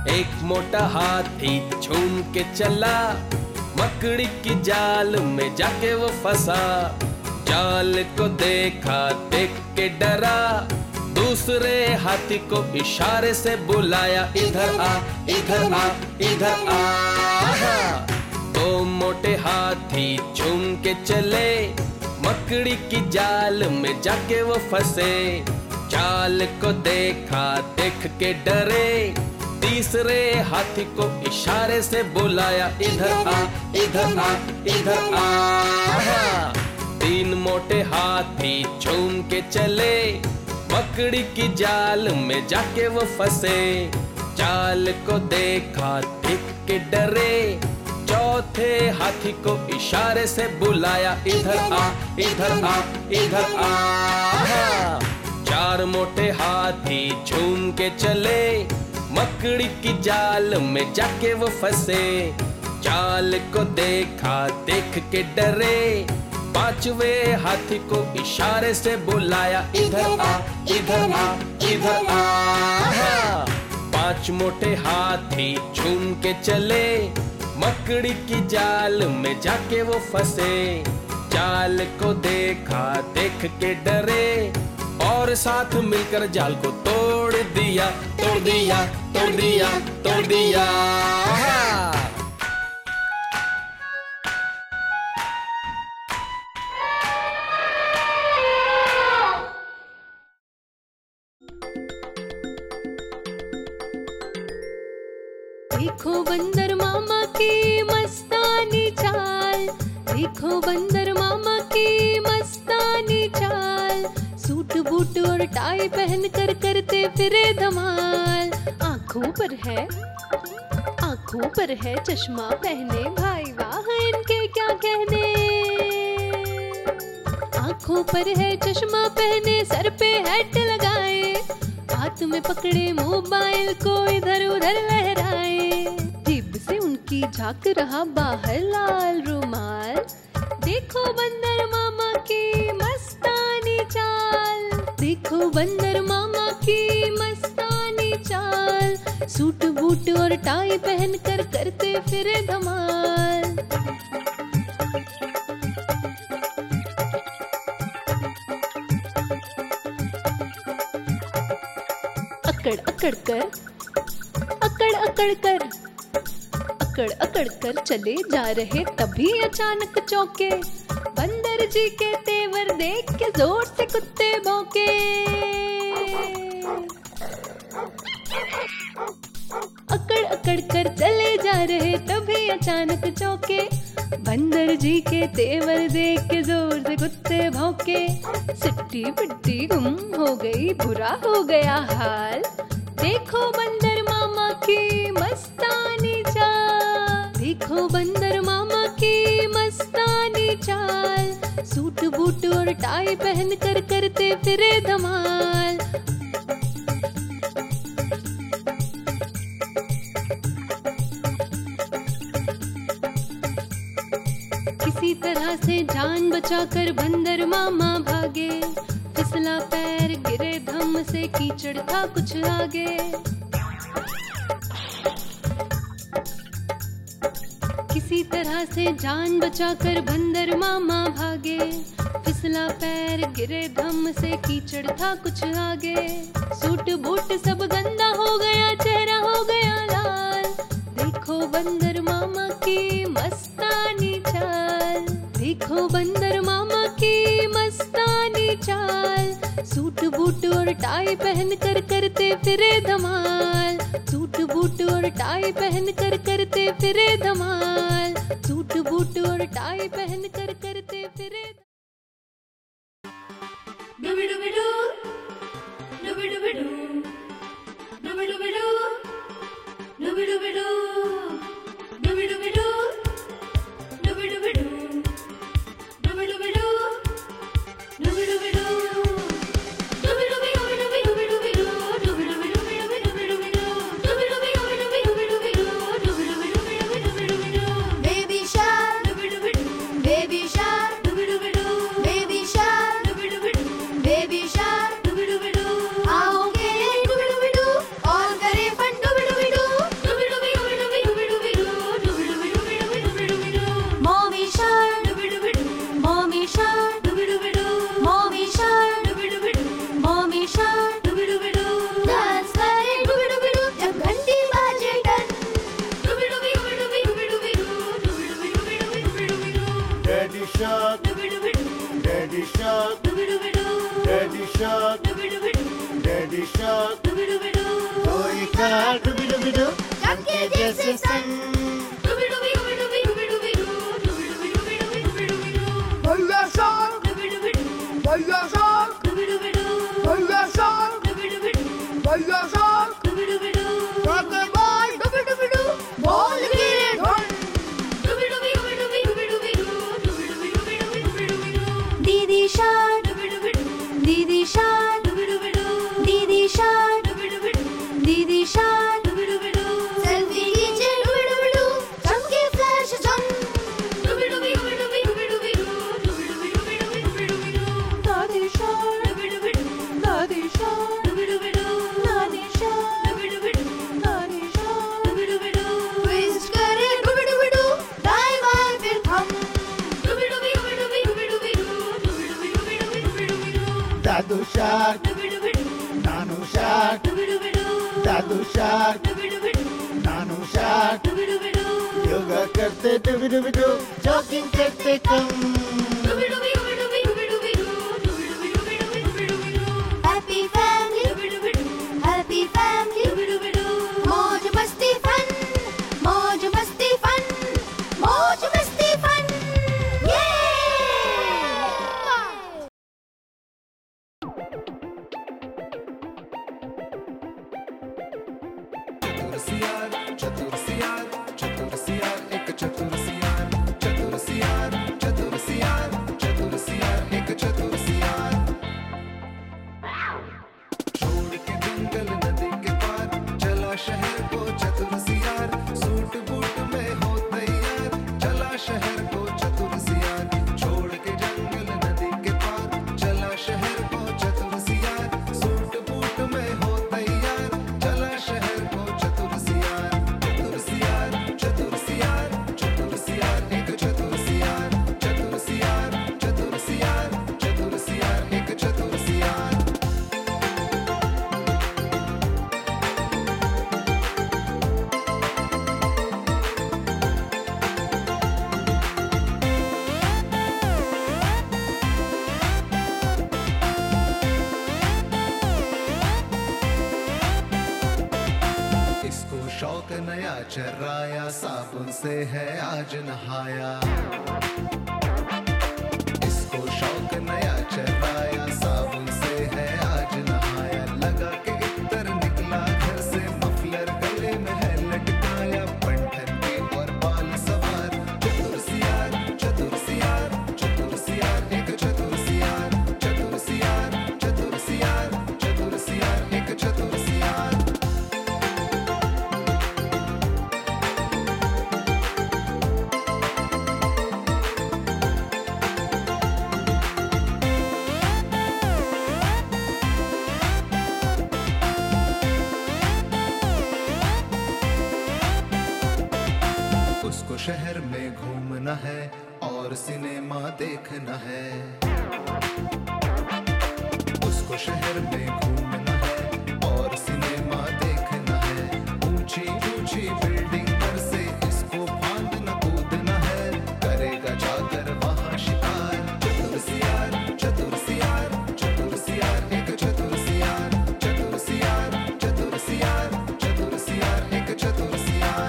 एक मोटा हाथी झूम के चला, मकड़ी की जाल में जाके वो फंसा। जाल को देखा, देख के डरा, दूसरे हाथी को इशारे से बुलाया, इधर आ, इधर आ, इधर आ। दो मोटे हाथी झूम के चले, मकड़ी की जाल में जाके वो फंसे। जाल को देखा, देख के डरे, तीसरे हाथी को इशारे से बुलाया, इधर आ, इधर आ, इधर आ। तीन मोटे हाथी झूम के चले, मकड़ी की जाल में जाके वो फंसे। जाल को देखा, देख के डरे, चौथे हाथी को इशारे से बुलाया, इधर आ, इधर आ, इधर आ। चार मोटे हाथी झूम के चले, मकड़ी की जाल में जाके वो फंसे। जाल को देखा, देख के डरे, पांचवे हाथी को इशारे से बुलाया, इधर आ, इधर आ, इधर आ। पांच मोटे हाथी झूम के चले, मकड़ी की जाल में जाके वो फंसे। जाल को देखा, देख के डरे, और साथ मिलकर जाल को तोड़ दिया, तोड़ दिया, तोड़ दिया, तोड़ दिया। देखो बंदर मामा की मस्तानी चाल, देखो बंदर मामा की मस्तानी चाल। सूट बूट और टाई पहन कर करते फिरे धमाल। आँखों पर है चश्मा पहने, भाई वाह इनके क्या कहने। आँखों पर है चश्मा पहने, सर पे हैट लगाए, हाथ में पकड़े मोबाइल को इधर उधर लहराए। जेब से उनकी झांक रहा बाहर लाल रुमाल। देखो बंदर मामा की मस्तानी चाल, देखो बंदर मामा की मस्तानी चाल। सूट बूट और टाई पहन कर करते फिरे धमाल। अकड़ अकड़ कर चले जा रहे, तभी अचानक चौके। बंदर जी के तेवर देख के जोर से कुत्ते भौंके। अकड़ कर चले जा रहे, तभी अचानक चौके। बंदर जी के तेवर देख के जोर से कुत्ते भौंके। सिट्टी पिट्टी गुम हो गई, बुरा हो गया हाल। देखो बंदर मामा की मस्तानी चाल, देखो बंदर मामा की मस्तानी चाल। सूट बूट और टाई पहन कर करते फिरे धमाल। किसी तरह से जान बचाकर बंदर मामा भागे। फिसला पैर, गिरे धम से, कीचड़ था कुछ आगे। किसी तरह से जान बचाकर बंदर मामा भागे। फिसला पैर, गिरे धम से, कीचड़ था कुछ आगे। सूट बूट सब गंदा हो गया, चेहरा हो गया लाल। देखो बंदर मामा की मस्तानी चाल, देखो बंदर मामा की मस्तानी चाल। सूट बूट और टाई पहन कर करते फिरे धमाल। सूट बूट और टाई पहन कर करते फिरे धमाल। सूट बूट और टाई पहन कर करते फिरे। डुबी डुबी डू, डुबी डुबी डू, डुबी डुबी डू, डुबी डुबी डू, डुबी डुबी डू, डुबी डुबी डू, डुबी डुबी डू, डुबी डुबी डू। शार्क डूबी डूबी डू चमके जैसे सन। डूबी डूबी डूबी डूबी डूबी डूबी डू डूबी डूबी डूबी डूबी डूबी डूबी डू भैया शार्क डूबी डूबी डू भैया शार्क डूबी डूबी डू भैया शार्क डूबी डूबी डू भैया शार्क डूबी डूबी डू रॉकेट बॉल डूबी डूबी डू बॉल गिरे ढोल। डूबी डूबी डूबी डूबी डूबी डूबी डू डूबी डूबी डूबी डूबी डूबी डूबी डू दीदी शार्क डूबी डूबी डू दीदी शार्क डूबी डूबी डू दीदी शार्क डूबी डूबी डू दीदी शार्क डूबी डूबी डू सेल्फी खींचे डूबी डूबी डू चमके फ्लैश चम। डूबी डूबी डूबी डूबी डूबी डूबी डू डूबी डूबी डूबी डूबी डूबी डूबी डू दादी शार्क डूबी डूबी डू दादी शार्क डूबी डूबी डू दादी शार्क डूबी डूबी डू दादी शार्क डूबी डूबी डू ट्विस्ट करे डूबी डूबी डू दाएं बाएं फिर हम। डूबी डूबी डूबी डूबी डूबी डूबी डू डूबी डूबी डूबी डूबी डूबी डूबी डू दादू शार्क डूबी डूबी डू नानू शार्क डूबी डूबी डू दादू शार्क डूबी डूबी डू नानू शार्क डूबी डूबी डू योगा करते डूबी डूबी डू जॉगिंग करते कम। डूबी डूबी डूबी डूबी डूबी डूबी डू डूबी डूबी डूबी डूबी डूबी डूबी डू हैप्पी फैमिली डूबी डूबी डू हैप्पी फैमिली डूबी डूबी डू मौज मस्ती फन मौज मस्ती फन मौज मस्ती फन ये। चतुर सियार चतुर सियार एक चतुर सियार चतुर सियार चतुर सियार चतुर सियार एक चतुर सियार। छोड़ के जंगल नदी के पार चला शहर को चतुर सियार सूट बूट में हो तैयार चला शहर को चतुर सियार। छोड़ के जंगल नदी के पार चला शहर को चतुर सियार सूट बूट में हो तैयार चला शहर को चतुर सियार। चतुर सियार चतुर सियार चतुर सियार एक चतुर सियार चतुर सियार चतुर सियार चतुर सियार एक चतुर सियार। इसको शौक नया चर्राया साबुन से है आज नहाया। इसको शौक नया चर्राया साबुन से है आज नहाया। लगा के इतर निकला घर से मफलर गले में है लटकाया बंठन के और बाल सवार। चतुर सियार चतुर सियार चतुर सियार एक चतुर सियार चतुर सियार चतुर सियार चतुर सियार एक चतुर सियार। उसको शहर में घूमना है और सिनेमा देखना है। उसको शहर में घूमना है और सिनेमा देखना है। ऊंची ऊंची बिल्डिंग पर से इसको फांदना कूदना है करेगा जाकर वहां शिकार। चतुर सियार चतुर सियार चतुर सियार एक चतुर सियार चतुर सियार चतुर सियार चतुर सियार एक चतुर सियार।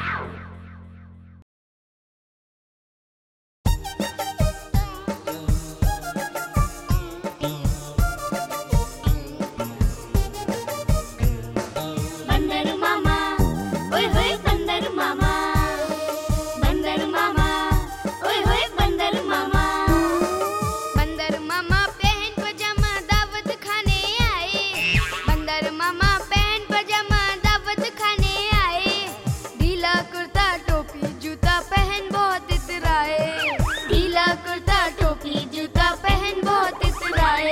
बंदर मामा ओए होए बंदर मामा बंदर मामा ओए होए बंदर मामा। बंदर मामा पहन पजामा दावत खाने आए। बंदर मामा पहन पजामा दावत खाने आए। ढीला कुर्ता टोपी जूता पहन बहुत इतराए। ढीला कुर्ता टोपी जूता पहन बहुत इतराए।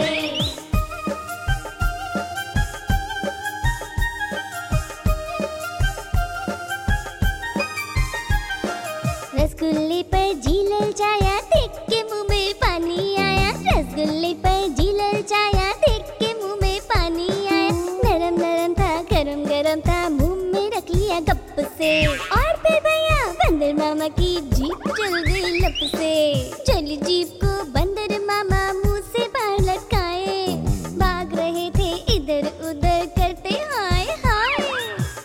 रसगुल्ले पर जी ललचाया देख के मुंह में पानी आया। रसगुल्ले पर जी ललचाया देख के मुंह में पानी आया। नरम नरम था गरम गरम था मुंह में रख लिया गप से। और फिर भैया बंदर मामा की जीप चल गई लप से। चली जीप को बंदर मामा मुंह से बाहर लटकाए। भाग रहे थे इधर उधर करते हाय हाय।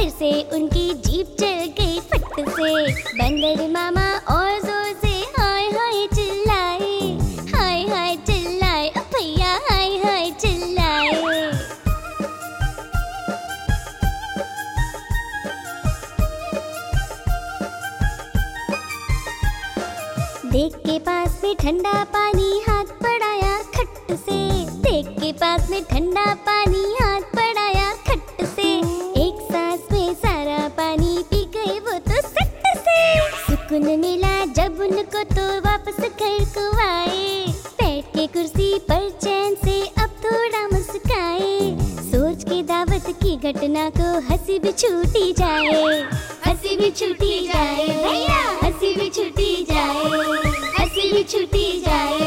फिर से उनकी जीप चल गई फट से। बंदर मामा और जोर से हाय हाय चिल्लाए, हाय हाय चिल्लाए, ओ भैया हाय हाय चिल्लाए। देख के पास में ठंडा पानी हाथ बढ़ाया खट्ट से, देख के पास में ठंडा पानी हाथ बढ़ाया खट्ट से। एक सांस में सारा पानी पी गए वो तो सट से। सुकून मिला जब उनको तो वापस घर को आए, बैठ के कुर्सी पर चैन से अब थोड़ा मुस्काए। सोच के दावत की घटना को हंसी भी छूटी जाए, हंसी भी छूटी जाए भैया, हंसी भी छूटी जाए, हंसी भी छूटी जाए।